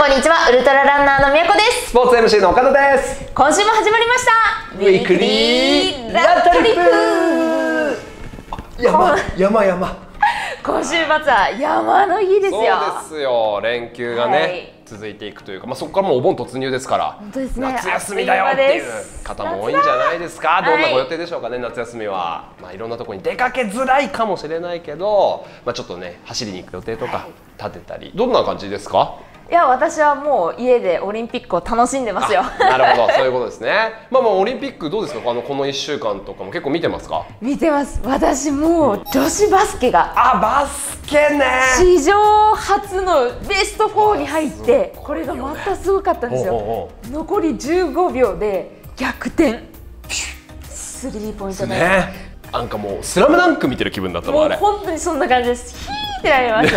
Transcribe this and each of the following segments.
こんにちは。ウルトラランナーのみやこです。 スポーツ MC の岡田です。 今週も始まりました。 ウィークリーラトリップ。山。 今週末は山の日ですよ。 そうですよ。連休がね、続いていくというか、そこからもうお盆突入ですから。 本当ですね。 夏休みだよっていう方も多いんじゃないですか。どんなご予定でしょうかね、夏休みは。いろんなところに出かけづらいかもしれないけど、ちょっとね走りに行く予定とか立てたり、どんな感じですか？ いや、私はもう家でオリンピックを楽しんでますよ。 なるほど、そういうことですね。オリンピックどうですか？この1週間とかも結構見てますか？ 見てます。私もう女子バスケがバスケね、 史上初のベスト4に入って、これがまたすごかったんですよ。残り15秒で逆転、スリーポイントね。 なんかもうスラムダンク見てる気分だったもん。あれもう本当にそんな感じです。ヒーってなりました。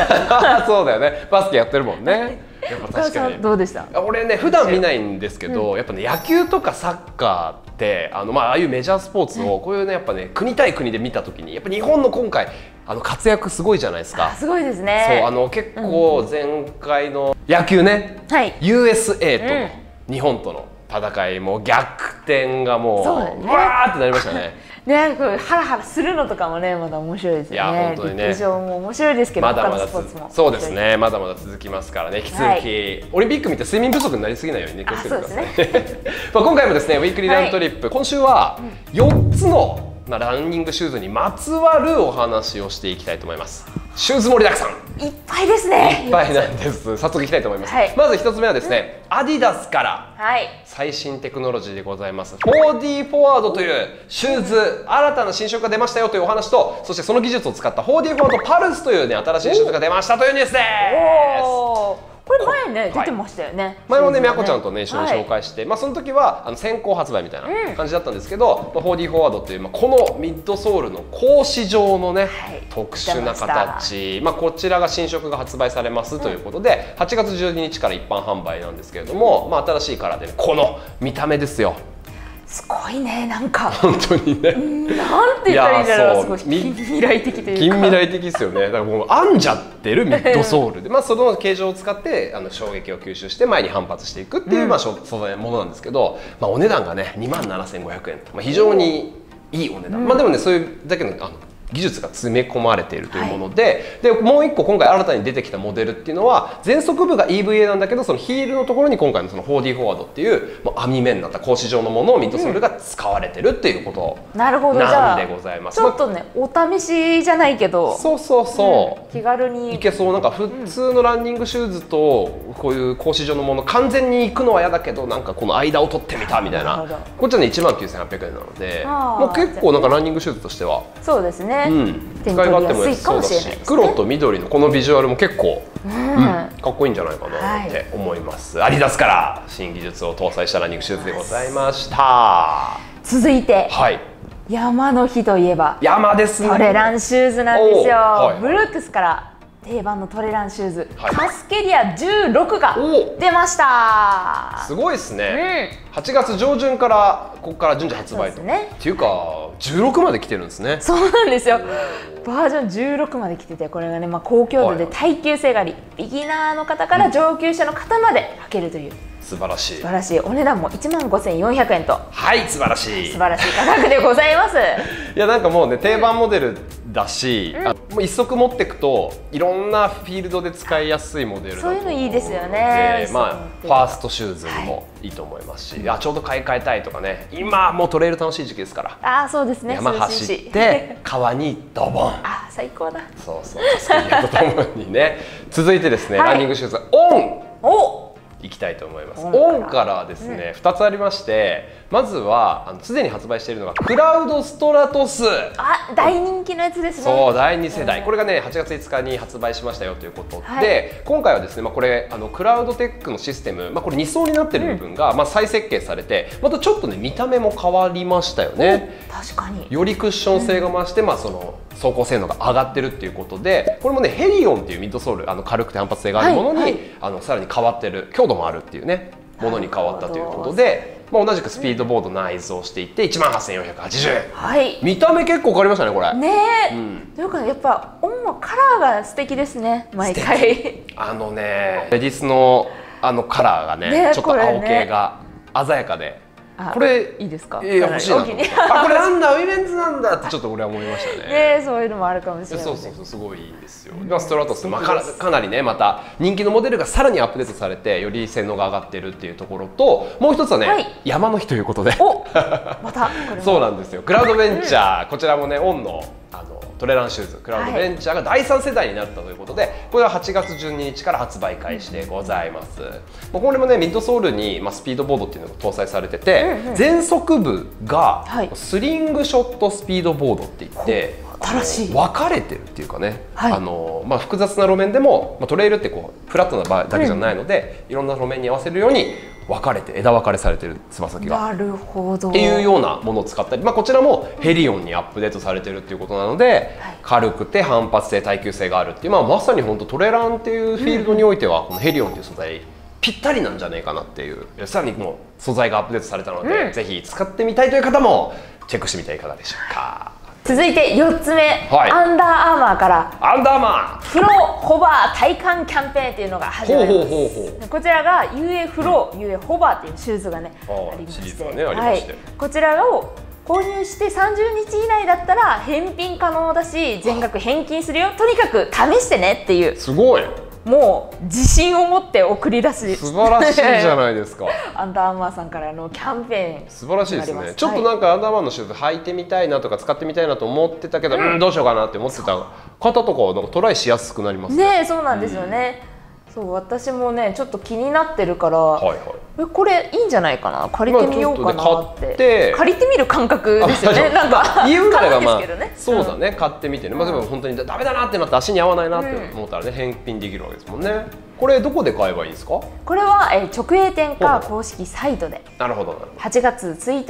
そうだよね、バスケやってるもんね。やっぱ確かに。 どうでした？ 俺ね、普段見ないんですけど、やっぱね、野球とかサッカーってああいうメジャースポーツをこういうね、やっぱね、国対国で見た時にやっぱ日本の今回活躍すごいじゃないですか。 すごいですね。 そう、結構前回の野球ね、USA との日本との戦いも逆転がもうわーってなりましたね。 ね、ハラハラするのとかもね、まだ面白いですよね。 いや、本当にね。 陸上も面白いですけど、他のスポーツも。 そうですね、まだまだ続きますからね、引き続き、オリンピック見て睡眠不足になりすぎないようにね、気をつけてください。今回もですね、ウィークリーラントリップ、今週は4つのランニングシューズにまつわるお話をしていきたいと思います。シューズ盛りだくさん。 いっぱいですね。 いっぱいなんです。早速いきたいと思います。まず1つ目はですね、アディダスから最新テクノロジーでございます 4D フォワードというシューズ、新たな新色が出ましたよというお話と、そしてその技術を使った 4D フォワードパルスというね、新しいシューズが出ましたというニュースです。 これ前ね、出てましたよね。 前もね、みやこちゃんとね、一緒に紹介して、その時は先行発売みたいな感じだったんですけど、4D フォワードというこのミッドソールの格子状のね、特殊な形、こちらが新色が発売されますということで、8月12日から一般販売なんですけれども、新しいカラーでね、この見た目ですよ。 すごいね、なんか本当にね、 なんて言ったらいいんだろう。すごい近未来的というか、 近未来的ですよね。だからもう編んじゃってるミッドソールで、その形状を使って衝撃を吸収して前に反発していくっていう素材のものなんですけど、お値段がね27,500円と、非常にいいお値段。でもね、そういうだけの技術が詰め込まれているというもので、もう一個今回新たに出てきたモデルっていうのは、前足部が EVA なんだけど、そのヒールのところに今回のその 4D フォワードっていう網目になった格子状のものをミッドソールが使われてるっていうことなんでございます。 ちょっとね、お試しじゃないけど、 そう気軽にいけそう。なんか普通のランニングシューズとこういう格子状のもの、完全に行くのは嫌だけど、なんかこの間を取ってみたみたいな。こっちはね19,800円なので、もう結構なんかランニングシューズとしてはそうですね、 使い勝手も良さそうだし、黒と緑のこのビジュアルも結構かっこいいんじゃないかなって思います。アディダスから新技術を搭載したランニングシューズでございました。 続いて、山の日といえば山ですね、 トレランシューズなんですよ。ブルックスから定番のトレランシューズ、カスケリア16が出ました。 すごいですね。8月上旬からここから順次発売と。っていうか16まで来てるんですね。 そうなんですよ。バージョン16まで来てて、これがね、高強度で耐久性があり、ビギナーの方から上級者の方まで履けるという。 素晴らしい。 素晴らしい。お値段も15,400円と。 素晴らしい。 素晴らしい価格でございます。 いや、なんかもうね、定番モデルだし、もう一足持っていくといろんなフィールドで使いやすいモデルだと思うので、 そういうのいいですよね。 ファーストシューズにもいいと思いますし、ちょうど買い替えたいとかね、今もうトレイル楽しい時期ですから。 そうですね。 山走って川にドボン。 最高だ。 そうそう、カスケリアとともにね。続いてですね、ランニングシューズオンいきたいと思います。オンからですね、2つありまして、まずはすでに発売しているのがクラウドストラトス。 大人気のやつですね。 そう、第2世代、これがね8月5日に発売しましたよということで、今回はですね、これクラウドテックのシステム、これ2層になってる部分が再設計されて、またちょっとね見た目も変わりましたよね。 確かによりクッション性が増して、その走行性能が上がってるっていうことで、これもねヘリオンっていうミッドソール、軽くて反発性があるものに、さらに変わってる、強度もあるっていうねものに変わったということで、同じくスピードボード内蔵していて18,480円。見た目結構変わりましたね、これ。 ねえ。というかやっぱオンのカラーが素敵ですね、毎回。 レディースのカラーがねちょっと青系が鮮やかで。これいいですか？ 欲しいなと思った。これなんだウィメンズなんだってちょっと俺は思いましたね。 そういうのもあるかもしれない。 そうすごいいいんですよ。ストラトスかなりねまた人気のモデルがさらにアップデートされてより性能が上がってるっていうところと、もう一つはね山の日ということで。 またそうなんですよ。クラウドベンチャーこちらもねオンのトレランシューズクラウドベンチャーが第3世代になったということで、これは8月12日から発売開始でございます。これもねミッドソールにスピードボードっていうのが搭載されてて、前足部がスリングショットスピードボードって言って分かれてるっていうかね、複雑な路面でもトレイルってこうフラットな場だけじゃないので、いろんな路面に合わせるように分かれて枝分かれされてるつま先が。 なるほど。 っていうようなものを使ったり、こちらもヘリオンにアップデートされてるっていうことなので、軽くて反発性耐久性があるっていう、まさに本当トレランっていうフィールドにおいてはこのヘリオンっていう素材ぴったりなんじゃないかなっていう、さらにもう素材がアップデートされたので、ぜひ使ってみたいという方もチェックしてみてはいかがでしょうか。 続いて4つ目、アンダーアーマーからアンダーアーマーフローホバー体感キャンペーンっていうのが始まります。こちらが UA フロー、UA ホバーっていうシューズがねありまして、こちらを購入して30日以内だったら返品可能だし全額返金するよ、とにかく試してねっていう、 すごいもう自信を持って送り出し、 素晴らしいじゃないですか。 アンダーアーマーさんからのキャンペーン素晴らしいですね。ちょっとなんかアンダーアーマーのシューズ履いてみたいなとか使ってみたいなと思ってたけど、どうしようかなって思ってた方とかはなんかトライしやすくなりますね。 そうなんですよね。そう私もねちょっと気になってるから、これいいんじゃないかな、借りてみようかなって借りてみる感覚ですよね。なんか言うならばそうだね、買ってみてね、でも本当にダメだなってなって足に合わないなって思ったらね返品できるわけですもんね。これどこで買えばいいですか？ これは直営店か公式サイトで。 なるほど。 8月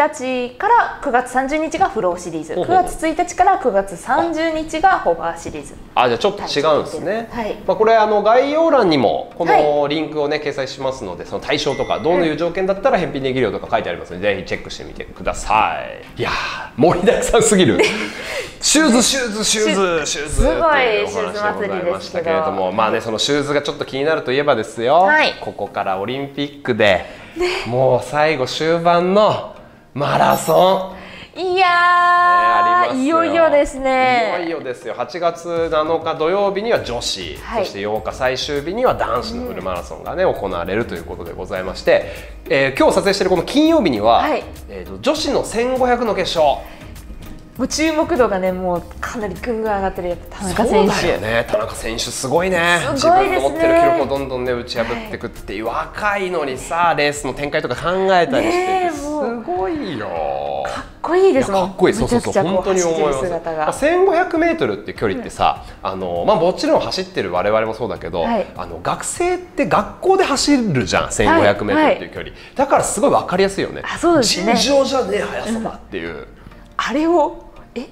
1日から9月30日がフローシリーズ、9月1日から9月30日がホバーシリーズ。 じゃあちょっと違うんですね。これ概要欄にもこのリンクをね掲載しますので、その対象とかどういう条件だったら返品できるよとか書いてありますので、ぜひチェックしてみてください。いやー盛りだくさんすぎるシューズっていうお話でございましたけれども、そのシューズがちょっと気になるといえばですよ、ここからオリンピックで、もう最後終盤のマラソン、 いやー、いよいよですね。 いよいよですよ。8月7日土曜日には女子、そして8日最終日には男子のフルマラソンがね行われるということでございまして、今日撮影しているこの金曜日には、女子の1500の決勝、 もう注目度がねもうかなりぐんぐん上がってる。やっぱ田中選手、 そうだよね、田中選手すごいね。自分の持ってる記録をどんどんね打ち破っていくっていう、若いのにさレースの展開とか考えたりしててすごいよ。 かっこいいですもん。 かっこいい。そう本当に思います。1500m っていう距離ってさ、もちろん走ってる我々もそうだけど、学生って学校で走るじゃん 1500m っていう距離、だからすごい分かりやすいよね。尋常じゃねえ速さだっていう、 あれを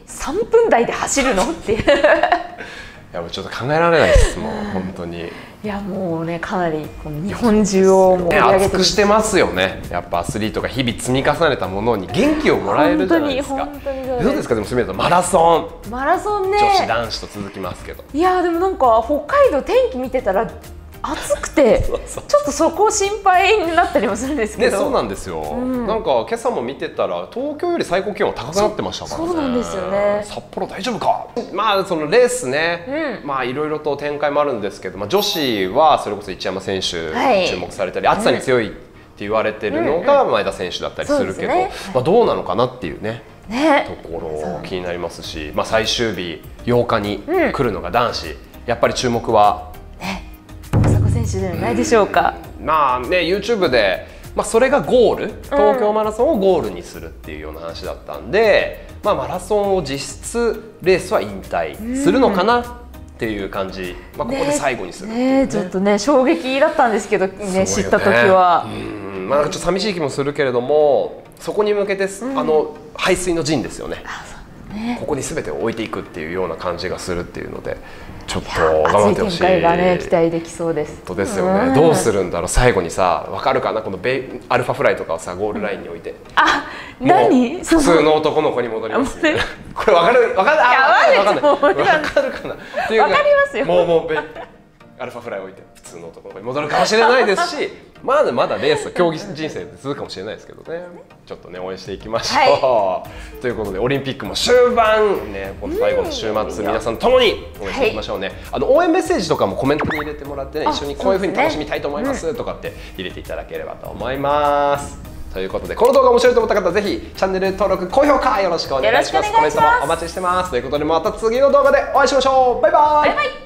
3分台で走るのっていういやもうちょっと考えられないですもん本当に。 いやもうねかなり日本中を盛り上げて熱くしてますよね。やっぱアスリートが日々積み重ねたものに元気をもらえるじゃないですか。 本当にどうですか？でも住田さんマラソンね、女子男子と続きますけど、 いやでもなんか北海道天気見てたら暑くてちょっとそこ心配になったりもするんですけど、 そうなんですよ。なんか今朝も見てたら東京より最高気温高くなってましたからね。 そうなんですよね。 札幌大丈夫か。そのレースね、いろいろと展開もあるんですけど、女子はそれこそ一山選手注目されたり、暑さに強いって言われてるのが前田選手だったりするけど、どうなのかなっていうねところ気になりますし、最終日8日に来るのが男子、やっぱり注目は選手じゃないでしょうか。 YouTube で、それがゴール、東京マラソンをゴールにするっていうような話だったんで、マラソンを実質レースは引退するのかなっていう感じ、ここで最後にするっていうね。 ちょっとね衝撃だったんですけどね、知った時はちょっと寂しい気もするけれども、そこに向けて排水の陣ですよね。ここに全てを置いていくっていうような感じがするっていうので、ちょっと頑張ってほしい。 熱い展開がね期待できそうです。 本当ですよね。どうするんだろう。最後にさ、わかるかな、このアルファフライとかをさゴールラインに置いて、 何？ 普通の男の子に戻りますね。これわかる？わかんない。わかるかな。わかりますよ。もうアルファフライ置いて普通の男の子に戻るかもしれないですし、 まだまだレース競技人生続くかもしれないですけどね、ちょっとね応援していきましょう、ということでオリンピックも終盤ね、この最後の週末皆さんともに応援していきましょうね、応援メッセージとかもコメントに入れてもらってね、一緒にこういう風に楽しみたいと思いますとかって入れていただければと思います。ということでこの動画面白いと思った方ぜひチャンネル登録高評価よろしくお願いします。コメントもお待ちしてます。ということでまた次の動画でお会いしましょう。バイバイ。